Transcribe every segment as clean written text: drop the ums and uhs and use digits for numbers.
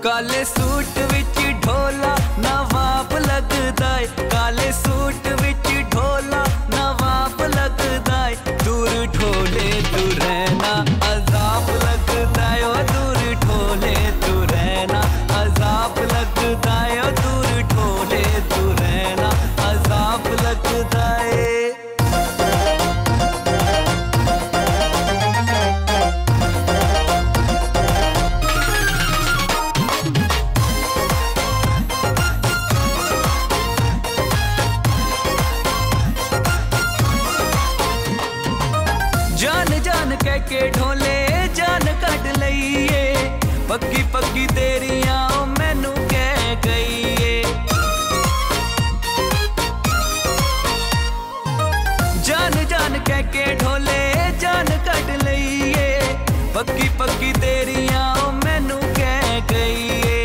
काले सूट विच ढोला नवाब लगदा है, काले सूट विच ढोला नवाब लगदा है। दूर ढोले तू रहना अजाब लगदा है, ओ दूर ढोले तू रहना अजाब लगदा है, ओ दूर ढोले तू रहना अजाब लगदा है। जान जान कह के ढोले जान कट लईए, पक्की पक्की तेरियां मैनू कह गई है। जान जान कह के ढोले जान कट लईए, पक्की पक्की तेरियां मैनू कह गई है।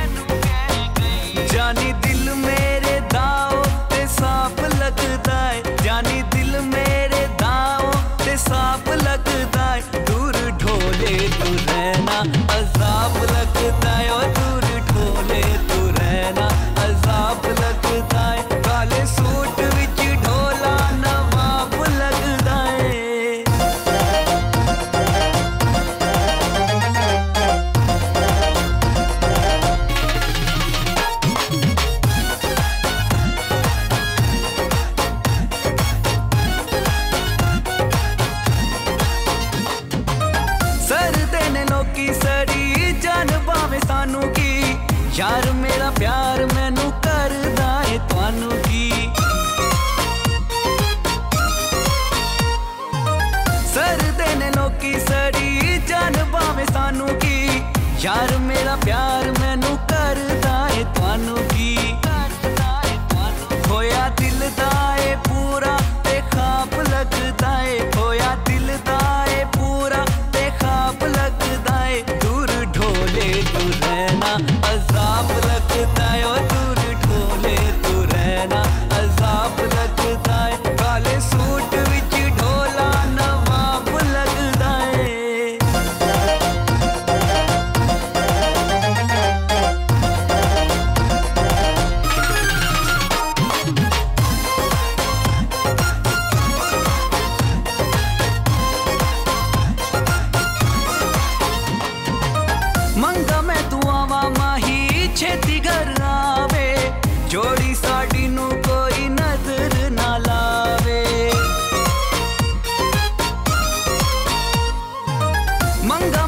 जानी दिल मेरे दाओ ते साफ लगदा है, जानी दिल मेरे दाओ ते साफ लगदा है। दूर ढोले तू रहना अजाब लगदा है, और दूर ढोले तू रहना अजाब लगदा है। काले सूट विच ढोला नवाब लगदा है। की सड़ी जान भावे सानू की, यार मेरा प्यार मैनू करदा है तुहानू की। सरदे ने लोकी सड़ी जान भावे सानू की, यार मेरा प्यार मैनू करदा है तुहानू की। होया दिल दा है पूरा ते खाब लगदा है, होया दिल दा है पूरा ते खाब लगदा है। दूर ढोले तू रहना अजाब लगदा है, और दूर ढोले तू रहना अजाब लगदा है। काले सूट विच ढोला नवाब लगदा है। मंगा मैं तू आवा माही छेती घर आवे, जोड़ी साड़ी नू कोई नजर ना लावे। मंगा